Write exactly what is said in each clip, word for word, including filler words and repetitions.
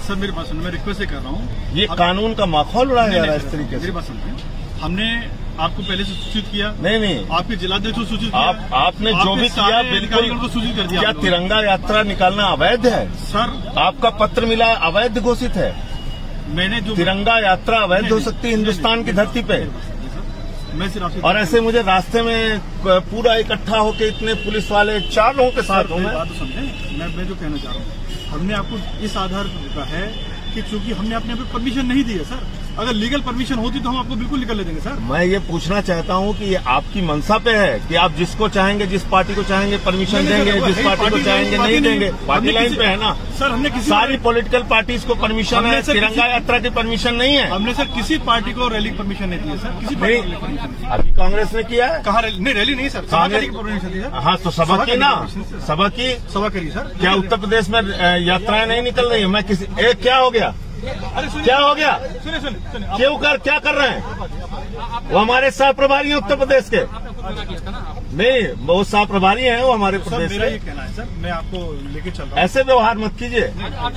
Sir मेरी बात सुनिए, मैं रिक्वेस्ट कर रहा हूँ, ये कानून का माहौल उड़ाया जा रहा है इस तरीके से। मेरी बात सुनिए, हमने आपको पहले से सूचित किया। नहीं नहीं, आपके जिलाध्यक्ष को सूचित किया। आप, आपने जो भी किया बिल्कुल को सूचित कर दिया। क्या तिरंगा यात्रा निकालना अवैध है? सर आपका पत्र मिला, अवैध घोषित है। मैंने जो तिरंगा यात्रा अवैध हो सकती है हिंदुस्तान की धरती पे। मैं सिर्फ और ऐसे मुझे रास्ते में पूरा इकट्ठा होके इतने पुलिस वाले चार लोगों के साथ हूँ। बात तो समझे, मैं मैं जो कहना चाह रहा हूँ, हमने आपको इस आधार पर है कि चूंकि हमने अपने आप परमिशन नहीं दी है सर। अगर लीगल परमिशन होती तो हम आपको बिल्कुल निकल ले देंगे सर। मैं ये पूछना चाहता हूँ कि ये आपकी मंशा पे है कि आप जिसको चाहेंगे, जिस पार्टी को चाहेंगे परमिशन देंगे, जिस पार्टी को चाहेंगे नहीं देंगे। पार्टी लाइन पे है ना सर। हमने किसी सारी पॉलिटिकल पार्टीज को परमिशन है, तिरंगा यात्रा की परमिशन नहीं है। हमने सर किसी पार्टी को रैली की परमिशन नहीं दी है सर। किसी पार्टी को परमिशन अभी कांग्रेस ने किया है। कहाँ रैली? नहीं रैली नहीं सर, सभा की परमिशन दी सर। हाँ तो सभा की ना, सभा की सभा करिए सर। क्या उत्तर प्रदेश में यात्राएं नहीं निकल रही है? मैं किसी एक क्या हो गया, अरे क्या हो गया? सुनिए सुनिए सुनिए, क्यों कर क्या कर रहे हैं? वो हमारे सह प्रभारी हैं उत्तर प्रदेश के। नहीं, वो सह प्रभारी हैं वो हमारे प्रदेश मेरा ये कहना है सर, मैं आपको लेके चल रहा हूँ। ऐसे व्यवहार मत कीजिए।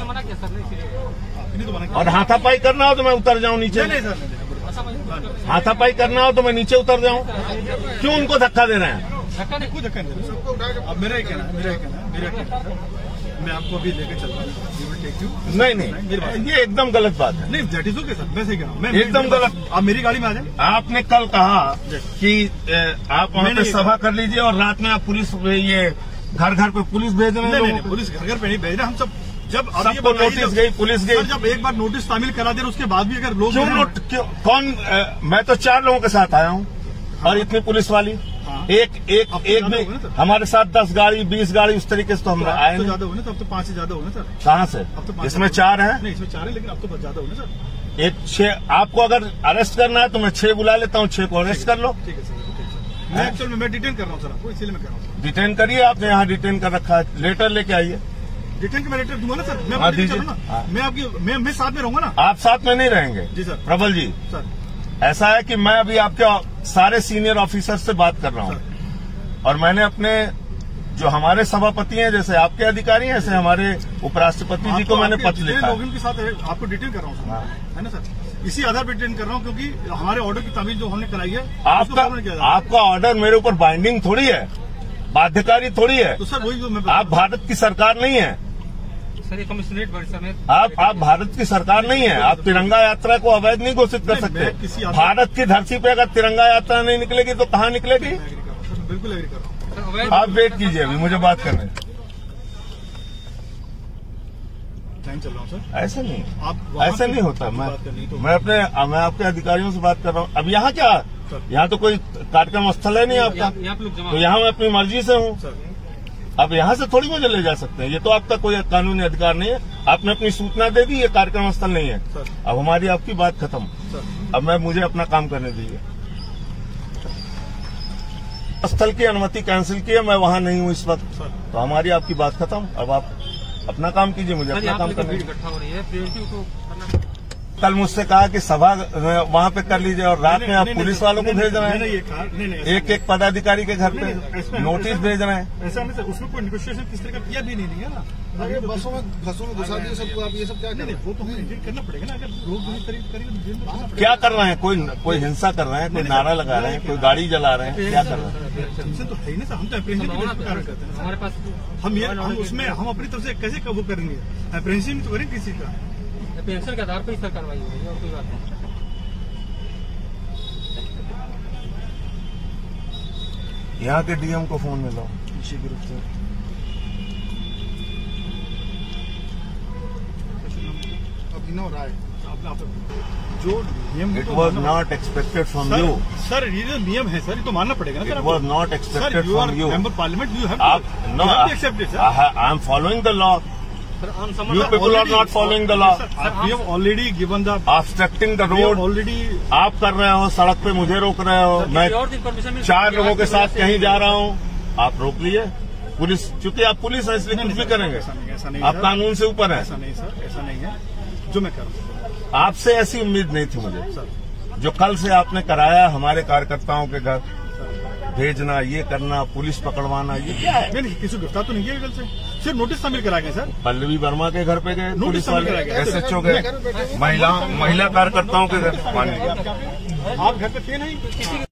और हाथापाई करना हो तो मैं उतर जाऊं नीचे। नहीं सर, हाथापाई करना हो तो मैं नीचे उतर जाऊं। क्यों उनको धक्का दे रहे हैं? धक्का नहीं, कोई धक्का नहीं। अब मेरा ही कहना है, मेरा ही कहना है, मेरा कहना है, मैं आपको अभी लेके चल रहा हूँ। नहीं नहीं, ये एकदम गलत बात है। नहीं दैट इज ओके सर, मैं सही कह रहा हूँ। एकदम गलत। आप मेरी गाड़ी में आ जाए। आपने कल कहा कि आप वहाँ पे सभा कर लीजिए और रात में आप पुलिस ये घर घर पे पुलिस भेज रहे हैं। नहीं, पुलिस घर घर पे नहीं भेज रहे हम सब। जब सबको नोटिस गई, पुलिस गई। जब एक बार नोटिस शामिल करा दे उसके बाद भी अगर लोग क्यों नोट क्यों कौन? मैं तो चार लोगों के साथ आया हूँ और इतनी पुलिस वाली एक एक एक भी हमारे साथ दस गाड़ी बीस गाड़ी उस तरीके से तो हम आए तो ज्यादा होने, तब तो पांच से ज्यादा होने सर। कहाँ से? इसमें चार हैं। नहीं, इसमें चार है, लेकिन अब तो बहुत ज्यादा होने सर। एक छह, आपको अगर अरेस्ट करना है तो मैं छह बुला लेता हूँ, छह को अरेस्ट कर लो। ठीक है सर, मैं एक्चुअल में मैं डिटेन कर रहा हूँ सर आपको, इसीलिए मैं कर रहा हूँ। डिटेन करिए, आपने यहाँ डिटेन कर रखा है, लेटर लेके आइए। डिटेन का मैं लेटर दूंगा ना सर। मैं हाँ दीजिए। मैं आपकी मैं मैं साथ में रहूंगा ना। आप साथ में नहीं रहेंगे जी सर। प्रबल जी सर ऐसा है कि मैं अभी आपके सारे सीनियर ऑफिसर से बात कर रहा हूँ और मैंने अपने जो हमारे सभापति हैं, जैसे आपके अधिकारी हैं, ऐसे हमारे उपराष्ट्रपति जी को मैंने पत्र लिखा है। लोगों के साथ आपको डिटेन कर रहा हूँ हाँ। है ना सर। इसी आधार पर डिटेन कर रहा हूँ क्योंकि हमारे ऑर्डर की तामील जो हमने कराई है। आपका आपका ऑर्डर मेरे ऊपर बाइंडिंग थोड़ी है, बाध्यकारी थोड़ी है। तो सर वही जो मैं आप भारत की सरकार नहीं है सर, कमिश्नरेट परिसर में आप आप भारत की सरकार नहीं है। आप तिरंगा यात्रा को अवैध नहीं घोषित कर सकते। भारत की धरती पे अगर तिरंगा यात्रा नहीं निकलेगी तो कहाँ निकलेगी? बिल्कुल एग्री कर रहा हूँ। आप वेट कीजिए, अभी मुझे बात करने। टाइम चल रहा हूँ सर। ऐसे नहीं, आप ऐसे नहीं होता। मैं मैं अपने मैं आपके अधिकारियों से बात कर रहा हूँ। अब यहाँ क्या, यहाँ तो कोई कार्यक्रम स्थल है नहीं आपका, तो यहाँ मैं अपनी मर्जी से हूँ। अब यहाँ से थोड़ी मुझे ले जा सकते हैं, ये तो आपका कोई कानूनी अधिकार नहीं है। आपने अपनी सूचना दे दी, ये कार्यक्रम स्थल नहीं है। अब हमारी आपकी बात खत्म। अब मैं मुझे अपना काम करने दीजिए। स्थल की अनुमति कैंसिल की है, मैं वहाँ नहीं हूँ इस वक्त, तो हमारी आपकी बात खत्म। अब आप अपना काम कीजिए, मुझे अपना काम करने दीजिए। कल मुझसे कहा कि सभा वहाँ पे कर लीजिए और रात में आप पुलिस वालों को भेज रहे हैं, एक एक पदाधिकारी के घर पे नोटिस भेज रहे हैं। ऐसा नहीं सर, उसमें कोई नेगोशिएशन किस तरह का किया भी नहीं है ना। अगर बसों में बसों में घुसा दिए सबको, आप ये सब क्या करें? वो तो हमें करना पड़ेगा ना। अगर लोग नहीं करेंगे क्या कर रहे हैं? कोई कोई हिंसा कर रहे हैं, कोई नारा लगा रहे हैं, कोई गाड़ी जला रहे हैं, क्या कर रहे हैं? तो है ही ना, हम तो अप्रेंटिस करते हैं हमारे पास। हम ये हम उसमें हम अपनी तरफ से कैसे वो करेंगे? अप्रेंटिस तो करेंगे किसी का पेंशन के आधार पर ही सर कार्रवाई हो रही है, और कोई बात नहीं। यहाँ के डीएम को फोन मिलाओ इसी ग्रुप से। अभिनव राय जो नियम, it was not expected from you sir. ये जो नियम है सर, ये तो मानना पड़ेगा ना। It was not expected from you. Member parliament, you have आप no accepted. I am following the law. You people are not following the law. We have already given the obstructing the road. Already आप कर रहे हो, सड़क पे मुझे रोक रहे हो। मैं चार लोगों के साथ कहीं जा रहा हूँ, आप रोक लिए। पुलिस, चूंकि आप पुलिस है इसलिए कुछ भी करेंगे। आप कानून से ऊपर है। ऐसा नहीं सर, ऐसा नहीं है जो मैं कर रहा हूँ। आपसे ऐसी उम्मीद नहीं थी मुझे, जो कल से आपने कराया हमारे कार्यकर्ताओं के घर भेजना, ये करना, पुलिस पकड़वाना, ये क्या है? नहीं, किसी गिरफ्तार तो नहीं किया कल से। सिर्फ नोटिस शामिल करा गए सर। पल्लवी वर्मा के घर पे गए, नोटिस पुलिस शामिल वाले, करा गए, एस एच ओ के, महिला महिला कार्यकर्ताओं के घर। आप घर पे थे नहीं?